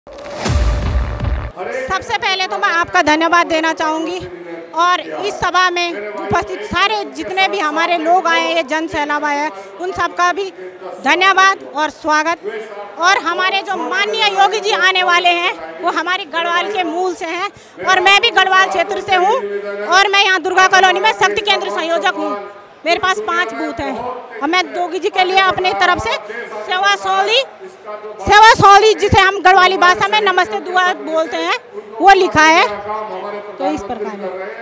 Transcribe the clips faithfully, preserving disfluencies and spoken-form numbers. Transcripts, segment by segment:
सबसे पहले तो मैं आपका धन्यवाद देना चाहूँगी और इस सभा में उपस्थित सारे जितने भी हमारे लोग आए हैं, जन सैलाब आया है, उन सबका भी धन्यवाद और स्वागत। और हमारे जो माननीय योगी जी आने वाले हैं वो हमारे गढ़वाल के मूल से हैं और मैं भी गढ़वाल क्षेत्र से हूँ और मैं यहाँ दुर्गा कॉलोनी में शक्ति केंद्र संयोजक हूँ। मेरे पास पांच बूथ हैं और मैं योगी जी के लिए अपनी तरफ से सेवा सौली सेवा सौली जिसे हम गढ़वाली भाषा में नमस्ते दुआ बोलते हैं वो लिखा है। तो इस प्रकार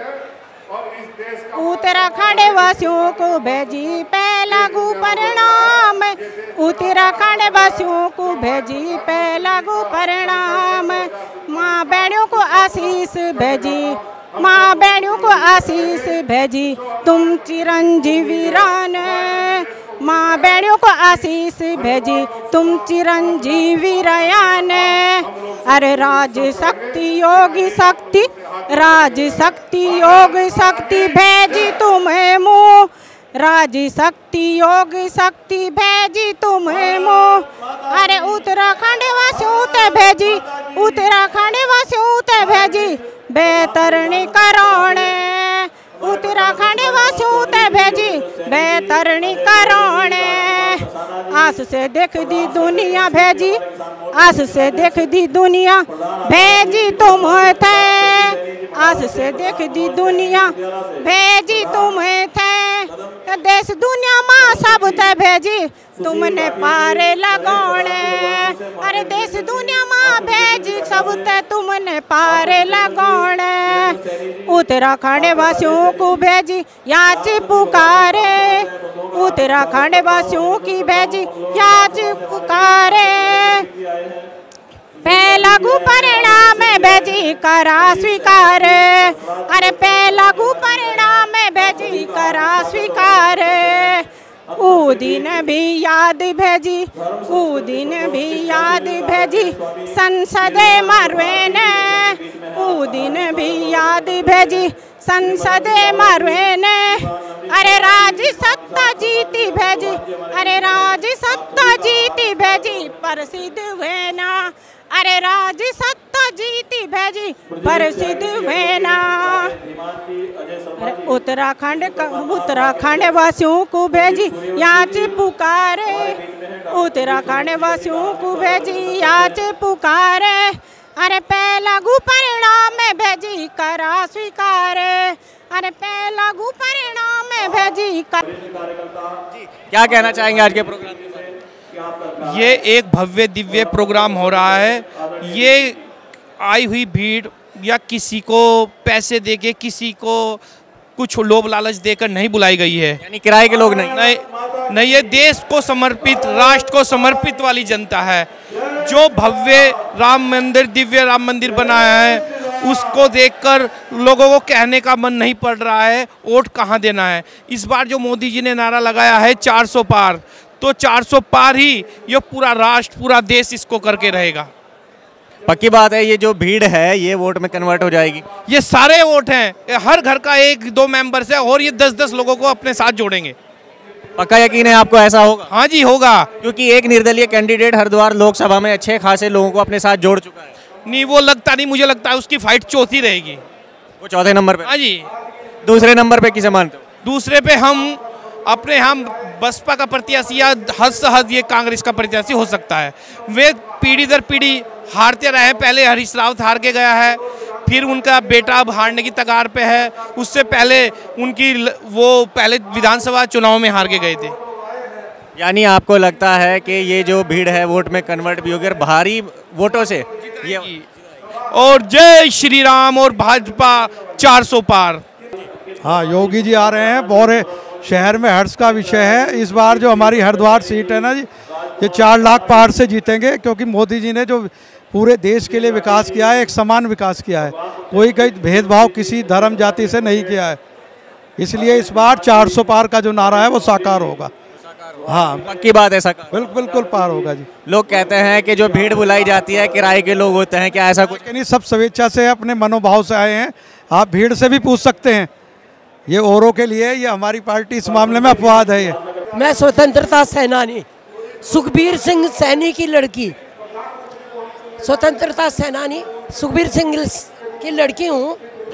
उत्तराखंड वासियों को भेजी पहला गु परिणाम, उत्तराखंड वासियों को भेजी पहला गु परिणाम, माँ बहनों को आशीष भेजी, माँ बहनों को आशीष भेजी तुम चिरंजीवी रान, माँ बहनों को आशीष भेजी तुम चिरंजीवी रयान। अरे राज शक्ति योगी शक्ति, राज शक्ति योग शक्ति भेजी तुम्हें मुँह, राज शक्ति योग शक्ति भेजी तुम्हें मुँह। अरे उत्तराखंड वासियों ते भेजी, उत्तराखंड वासियों ते भेजी बेतरणी करोणे, उत्तराखंड वासियों ते भेजी बेतरणी करोणे। आस से देख दी दुनिया भेजी, आस से देख दी दुनिया भेजी तुम थे, आस से देख दी दुनिया भेजी तुम थे। देश दुनिया माँ सब ते भेजी तुमने पारे लगौने, अरे देश दुनिया माँ भेजी सब ते तुमने पारे लगौने। उत्तराखंड वासियों को भेजी याची पुकारे, उत्तराखंड वासियों की भेजी याची पुकारे। पहला गु परिणाम भेजी करा स्वीकार, अरे पहला गु परिणाम भेजी करा स्वीकार। ऊ दिन भी याद भेजी, ऊ दिन भी याद भेजी संसद मरवेन, ऊ दिन भी याद भेजी संसद मरवेन। अरे राज सत्ता जीती भेजी, अरे राज सत्ता जीती भेजी प्रसिद्ध हुए ना, अरे राज सत्ता जीती भेजी प्रसिद्ध हुए ना। उत्तराखंड उत्तराखंड वासियों को भेजी याची पुकारे, उत्तराखंड वासियों को भेजी याची पुकारे। अरे पहला गु परिणाम में भेजी करा स्वीकार, अरे पहला गु परिणाम में भेजी कर। क्या कहना चाहेंगे आज के प्रोग्राम के बारे में? ये एक भव्य दिव्य प्रोग्राम हो रहा है। ये आई हुई भीड़ या किसी को पैसे देके, किसी को कुछ लोभ लालच देकर नहीं बुलाई गई है, यानी किराए के लोग नहीं नहीं, नहीं ये देश को समर्पित, राष्ट्र को समर्पित वाली जनता है। जो भव्य राम मंदिर, दिव्य राम मंदिर बनाया है, उसको देखकर लोगों को कहने का मन नहीं पड़ रहा है वोट कहाँ देना है। इस बार जो मोदी जी ने नारा लगाया है चार सौ पार, तो चार सौ पार ही ये पूरा राष्ट्र, पूरा देश इसको करके रहेगा। पक्की बात है, ये जो भीड़ है ये वोट में कन्वर्ट हो जाएगी। ये सारे वोट हैं, हर घर का एक दो मेंबर्स है और ये दस दस लोगों को अपने साथ जोड़ेंगे। पक्का यकीन है आपको ऐसा होगा? हाँ जी होगा, क्योंकि एक निर्दलीय कैंडिडेट हरिद्वार लोकसभा में अच्छे खासे लोगों को अपने साथ जोड़ चुका है। नहीं वो लगता नहीं, मुझे लगता है उसकी फाइट चौथी रहेगी। वो चौथे नंबर पे? हाँ जी। दूसरे नंबर पे किसे मानते हो? दूसरे पे हम अपने हम बसपा का प्रत्याशी या हद से हद ये कांग्रेस का प्रत्याशी हो सकता है। वे पीढ़ी दर पीढ़ी हारते रहे, पहले हरीश रावत हार के गया है, फिर उनका बेटा अब हारने की तगार पे है, उससे पहले उनकी वो पहले विधानसभा चुनाव में हार के गए थे। यानी आपको लगता है कि ये जो भीड़ है वोट में कन्वर्ट भी होगी और भारी वोटों से ये। और जय श्री राम और भाजपा चार सौ पार। हाँ, योगी जी आ रहे हैं, बहुत शहर में हर्ष का विषय है। इस बार जो हमारी हरिद्वार सीट है ना जी, ये चार लाख पार से जीतेंगे, क्योंकि मोदी जी ने जो पूरे देश के लिए विकास किया है, एक समान विकास किया है, कोई कोई भेदभाव किसी धर्म जाति से नहीं किया है। इसलिए इस बार चार सौ पार का जो नारा है वो साकार होगा। हाँ पक्की बात है, साकार बिल्कुल बिल्कुल पार होगा जी। लोग कहते हैं कि जो भीड़ बुलाई जाती है किराए के लोग होते हैं, क्या ऐसा कुछ नहीं? सब स्वेच्छा से अपने मनोभाव से आए हैं। आप भीड़ से भी पूछ सकते हैं, ये औरों के लिए, ये हमारी पार्टी इस मामले में अपवाद है। ये मैं स्वतंत्रता सेनानी सुखबीर सिंह सैनी की लड़की स्वतंत्रता सेनानी सुखबीर सिंह की लड़की हूँ।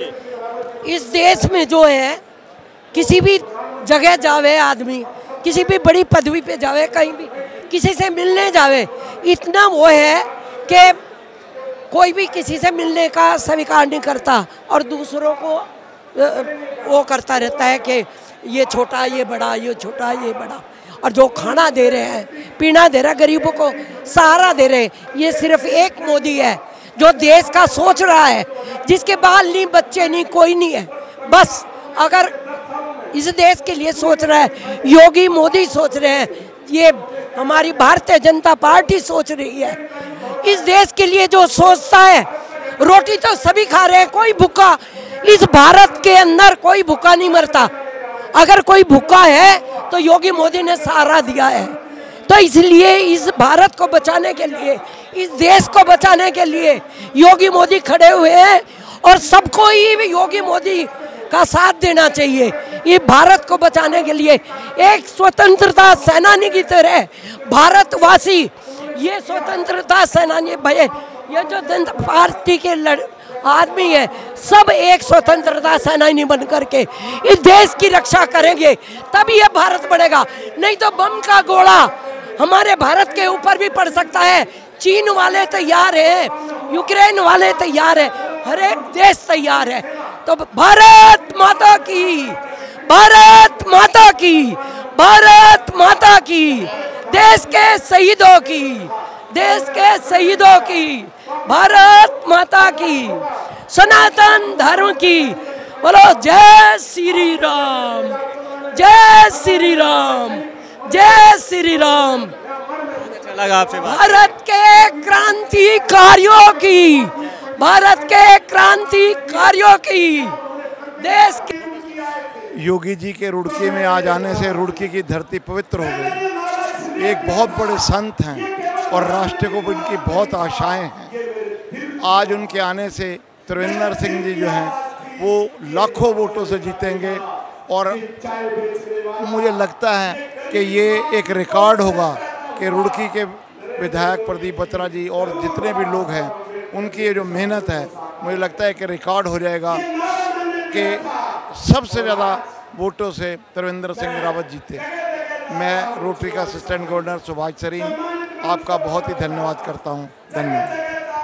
इस देश में जो है किसी भी जगह जावे आदमी, किसी भी बड़ी पदवी पे जावे, कहीं भी किसी से मिलने जावे, इतना वो है कि कोई भी किसी से मिलने का स्वीकार नहीं करता और दूसरों को वो करता रहता है कि ये छोटा ये बड़ा, ये छोटा ये बड़ा। और जो खाना दे रहे हैं, पीना दे रहे हैं, गरीबों को सहारा दे रहे हैं, ये सिर्फ एक मोदी है जो देश का सोच रहा है, जिसके बाल नहीं, बच्चे नहीं, कोई नहीं है। बस अगर इस देश के लिए सोच रहा है, योगी मोदी सोच रहे हैं, ये हमारी भारतीय जनता पार्टी सोच रही है। इस देश के लिए जो सोचता है, रोटी तो सभी खा रहे हैं, कोई भूखा इस भारत के अंदर कोई भूखा नहीं मरता। अगर कोई भूखा है तो योगी मोदी ने सहारा दिया है। तो इसलिए इस भारत को बचाने के लिए, इस देश को बचाने के लिए योगी मोदी खड़े हुए हैं और सबको ही योगी मोदी का साथ देना चाहिए। ये भारत को बचाने के लिए एक स्वतंत्रता सेनानी की तरह भारतवासी, ये स्वतंत्रता सेनानी भाई, ये जो जनता पार्टी के लड़ आदमी है, सब एक स्वतंत्रता सेनानी बन करके इस देश की रक्षा करेंगे, तभी ये भारत बढ़ेगा। नहीं तो बम का गोला हमारे भारत के ऊपर भी पड़ सकता है। चीन वाले तैयार हैं, यूक्रेन वाले तैयार हैं, हर एक देश तैयार है। तो भारत माता की, भारत माता की, भारत माता की, देश के शहीदों की, देश के शहीदों की, भारत माता की, सनातन धर्म की। बोलो जय श्री राम, जय श्री राम, जय श्री राम। अच्छा लगा आपसे बात। भारत के क्रांतिकारियों की, भारत के क्रांतिकारियों की, देश की। योगी जी के रुड़की में आ जाने से रुड़की की धरती पवित्र हो गई। एक बहुत बड़े संत हैं और राष्ट्र को उनकी बहुत आशाएं हैं। आज उनके आने से त्रिवेंद्र सिंह जी जो हैं वो लाखों वोटों से जीतेंगे और मुझे लगता है कि ये एक रिकॉर्ड होगा कि रुड़की के विधायक प्रदीप बत्रा जी और जितने भी लोग हैं उनकी ये जो मेहनत है, मुझे लगता है कि रिकॉर्ड हो जाएगा कि सबसे ज़्यादा वोटों से त्रिवेंद्र सिंह रावत जीते। मैं रोटरी का असिस्टेंट गवर्नर सुभाष सरीन आपका बहुत ही धन्यवाद करता हूं। धन्यवाद।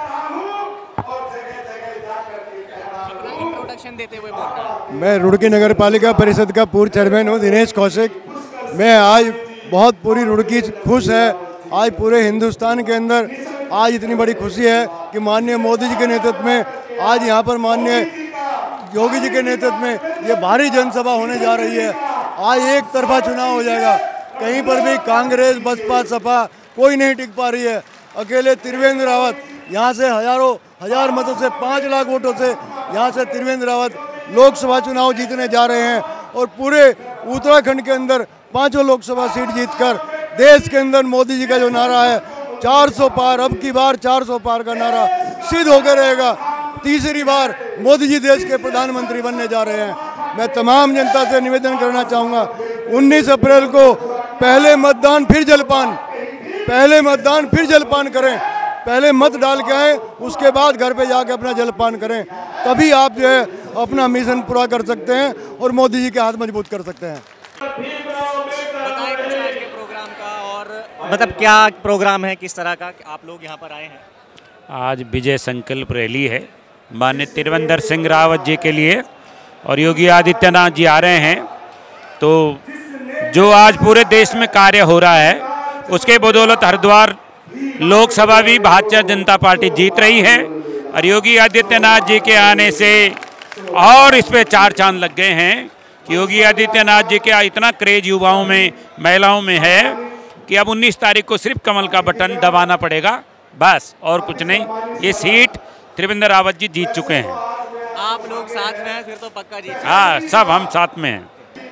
इंट्रोडक्शन देते हुए बोल मैं रुड़की नगर पालिका परिषद का पूर्व चेयरमैन हूं, दिनेश कौशिक। मैं आज बहुत पूरी रुड़की खुश है। आज पूरे हिंदुस्तान के अंदर आज इतनी बड़ी खुशी है कि माननीय मोदी जी के नेतृत्व में आज यहाँ पर माननीय योगी जी के नेतृत्व में ये भारी जनसभा होने जा रही है। आज एक तरफा चुनाव हो जाएगा, कहीं पर भी कांग्रेस बसपा सपा कोई नहीं टिक पा रही है। अकेले त्रिवेंद्र रावत यहाँ से हजारों हजार मतों से, पाँच लाख वोटों से यहाँ से त्रिवेंद्र रावत लोकसभा चुनाव जीतने जा रहे हैं और पूरे उत्तराखंड के अंदर पांचों लोकसभा सीट जीतकर देश के अंदर मोदी जी का जो नारा है चार सौ पार, अब की बार चार सौ पार का नारा सिद्ध होकर रहेगा। तीसरी बार मोदी जी देश के प्रधानमंत्री बनने जा रहे हैं। मैं तमाम जनता से निवेदन करना चाहूँगा, उन्नीस अप्रैल को पहले मतदान फिर जलपान, पहले मतदान फिर जलपान करें। पहले मत डाल के आए, उसके बाद घर पे जाके अपना जलपान करें, तभी आप जो है अपना मिशन पूरा कर सकते हैं और मोदी जी के हाथ मजबूत कर सकते हैं। बताएं कुछ आज के प्रोग्राम का, और मतलब क्या प्रोग्राम है, किस तरह का आप लोग यहाँ पर आए हैं? आज विजय संकल्प रैली है माननीय त्रिवेंद्र सिंह रावत जी के लिए और योगी आदित्यनाथ जी आ रहे हैं। तो जो आज पूरे देश में कार्य हो रहा है उसके बदौलत हरिद्वार लोकसभा भी भारतीय जनता पार्टी जीत रही है और योगी आदित्यनाथ जी के आने से और इस पे चार चांद लग गए हैं कि योगी आदित्यनाथ जी का इतना क्रेज युवाओं में, महिलाओं में है कि अब उन्नीस तारीख को सिर्फ कमल का बटन दबाना पड़ेगा, बस और कुछ नहीं। ये सीट त्रिवेंद्र रावत जी जीत चुके हैं। आप लोग साथ में हैं, फिर तो पक्का जीत। हाँ, सब हम साथ में हैं।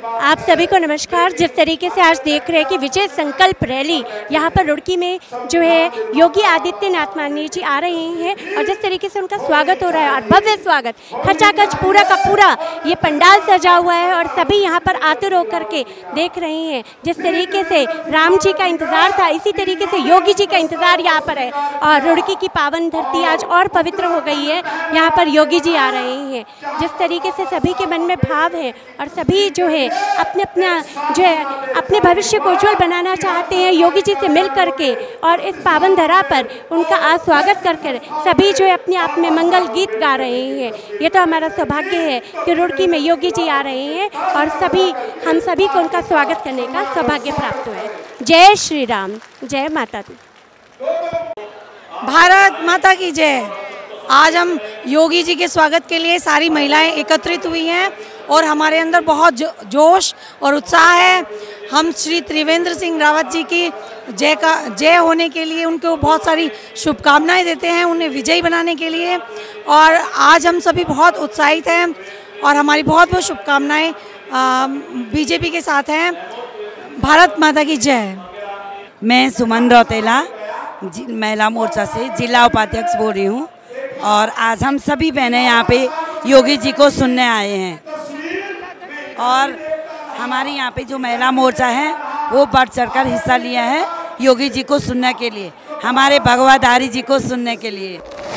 आप सभी को नमस्कार। जिस तरीके से आज देख रहे हैं कि विजय संकल्प रैली यहाँ पर रुड़की में जो है योगी आदित्यनाथ माननीय जी आ रहे हैं और जिस तरीके से उनका स्वागत हो रहा है और भव्य स्वागत खचाखच पूरा का पूरा ये पंडाल सजा हुआ है और सभी यहाँ पर आतुर होकर के देख रहे हैं। जिस तरीके से राम जी का इंतज़ार था इसी तरीके से योगी जी का इंतज़ार यहाँ पर है और रुड़की की पावन धरती आज और पवित्र हो गई है। यहाँ पर योगी जी आ रहे हैं। जिस तरीके से सभी के मन में भाव है और सभी जो है अपने अपना जो है अपने भविष्य को उज्जवल बनाना चाहते हैं योगी जी से मिल करके और इस पावन धरा पर उनका आज स्वागत कर कर सभी जो है अपने आप में मंगल गीत गा रहे हैं। ये तो हमारा सौभाग्य है कि रुड़की में योगी जी आ रहे हैं और सभी हम सभी को उनका स्वागत करने का सौभाग्य प्राप्त हुआ है। जय श्री राम, जय माता दी। भारत माता की जय। आज हम योगी जी के स्वागत के लिए सारी महिलाएं एकत्रित हुई हैं और हमारे अंदर बहुत जो, जोश और उत्साह है। हम श्री त्रिवेंद्र सिंह रावत जी की जय का जय होने के लिए उनको बहुत सारी शुभकामनाएं देते हैं, उन्हें विजयी बनाने के लिए। और आज हम सभी बहुत उत्साहित हैं और हमारी बहुत बहुत शुभकामनाएं बीजेपी के साथ हैं। भारत माता की जय। मैं सुमन रौतेला महिला मोर्चा से जिला उपाध्यक्ष बोल रही हूँ और आज हम सभी बहनें यहाँ पे योगी जी को सुनने आए हैं और हमारे यहाँ पे जो महिला मोर्चा है वो बढ़ चढ़कर हिस्सा लिया है योगी जी को सुनने के लिए, हमारे भगवाधारी जी को सुनने के लिए।